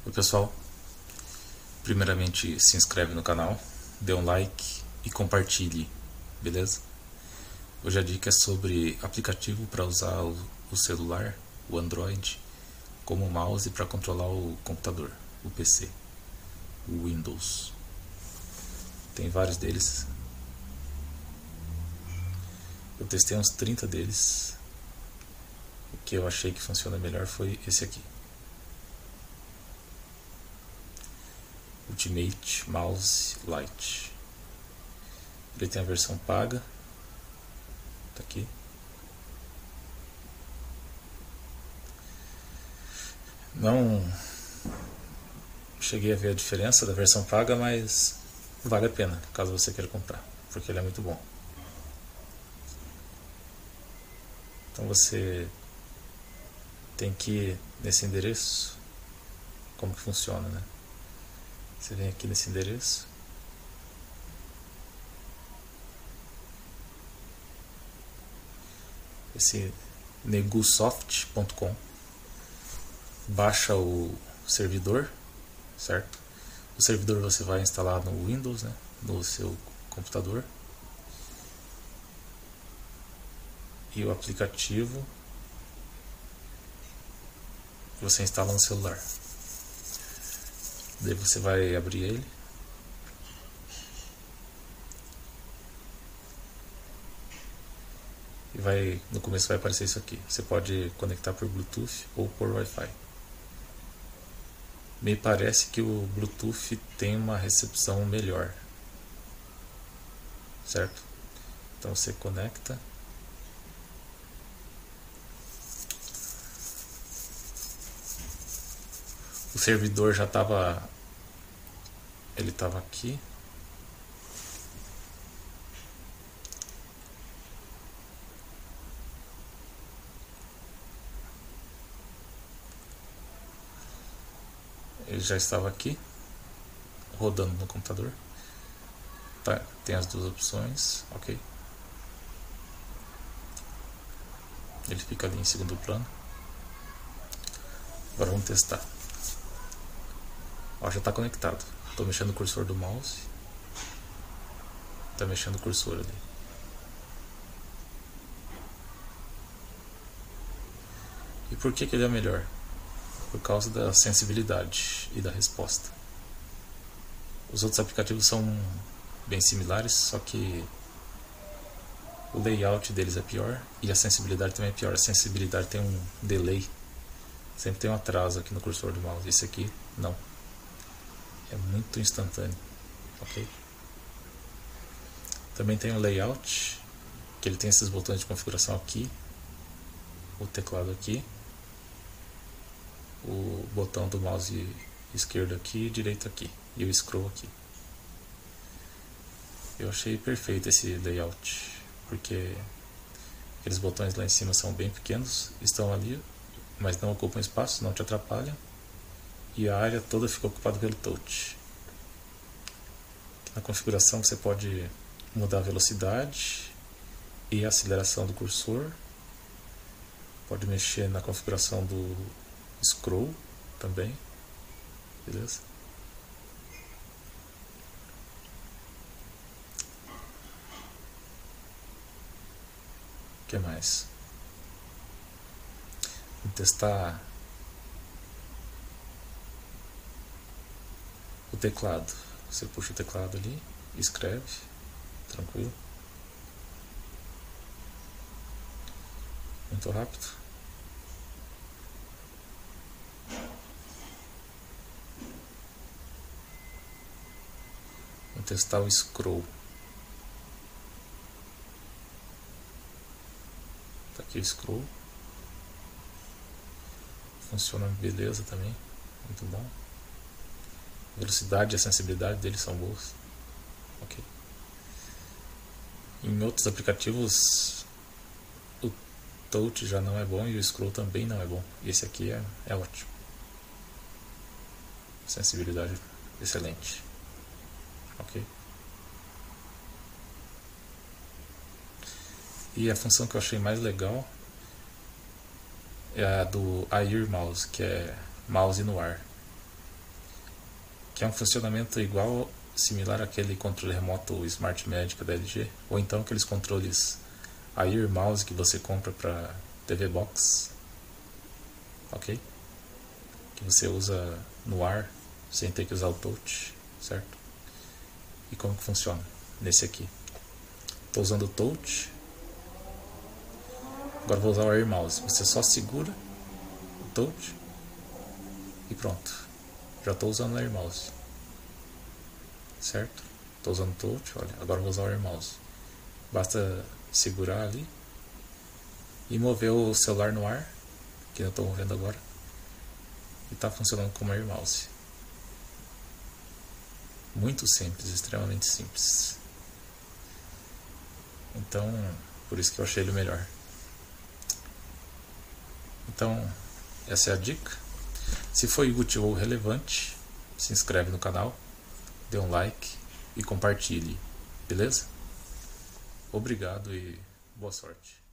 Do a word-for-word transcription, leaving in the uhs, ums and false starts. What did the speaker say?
Oi pessoal, primeiramente se inscreve no canal, dê um like e compartilhe, beleza? Hoje a dica é sobre aplicativo para usar o, o celular, o Android, como mouse para controlar o computador, o P C, o Windows. Tem vários deles. Eu testei uns trinta deles. O que eu achei que funciona melhor foi esse aqui. Ultimate Mouse Lite. Ele tem a versão paga. Tá aqui. Não cheguei a ver a diferença da versão paga, mas vale a pena caso você queira comprar, porque ele é muito bom. Então você tem que ir nesse endereço. Como que funciona, né? Você vem aqui nesse endereço. Esse negusoft ponto com. Baixa o servidor, certo? O servidor você vai instalar no Windows, né? No seu computador. E o aplicativo você instala no celular. Daí você vai abrir ele. E vai, no começo vai aparecer isso aqui. Você pode conectar por Bluetooth ou por Wi-Fi. Me parece que o Bluetooth tem uma recepção melhor, certo? Então você conecta. O servidor já estava, ele estava aqui. Ele já estava aqui, rodando no computador. Tá, tem as duas opções, ok. Ele fica ali em segundo plano. Agora vamos testar. Ó, já está conectado. Estou mexendo o cursor do mouse. Está mexendo o cursor ali. E por que que ele é melhor? Por causa da sensibilidade e da resposta. Os outros aplicativos são bem similares, só que o layout deles é pior e a sensibilidade também é pior. A sensibilidade tem um delay, sempre tem um atraso aqui no cursor do mouse. Esse aqui não, é muito instantâneo, ok? Também tem o layout, que ele tem esses botões de configuração aqui, o teclado aqui, o botão do mouse esquerdo aqui e direito aqui, e o scroll aqui. Eu achei perfeito esse layout, porque aqueles botões lá em cima são bem pequenos, estão ali, mas não ocupam espaço, não te atrapalham, e a área toda fica ocupada pelo touch. Na configuração você pode mudar a velocidade e a aceleração do cursor, pode mexer na configuração do scroll também, beleza? O que mais? Vamos testar o teclado. Você puxa o teclado ali, escreve, tranquilo, muito rápido. Vamos testar o scroll. Tá aqui o scroll. Funciona beleza também, muito bom. A velocidade e a sensibilidade deles são boas, ok. Em outros aplicativos o touch já não é bom e o scroll também não é bom. E esse aqui é, é ótimo. Sensibilidade excelente, ok. E a função que eu achei mais legal é a do Air Mouse, que é mouse no ar. que é um funcionamento igual, similar àquele controle remoto Smart Magic da L G, ou então aqueles controles Air Mouse que você compra para T V Box, ok? Que você usa no ar sem ter que usar o touch, certo? E como que funciona? Nesse aqui, estou usando o touch. Agora vou usar o Air Mouse. Você só segura o touch e pronto. Já estou usando o Air Mouse, certo? Estou usando o touch, olha. Agora vou usar o Air Mouse. Basta segurar ali e mover o celular no ar, que eu estou movendo agora, e está funcionando como Air Mouse. Muito simples, extremamente simples. Então, por isso que eu achei ele melhor. Então, essa é a dica. Se foi útil ou relevante, se inscreve no canal, dê um like e compartilhe, beleza? Obrigado e boa sorte.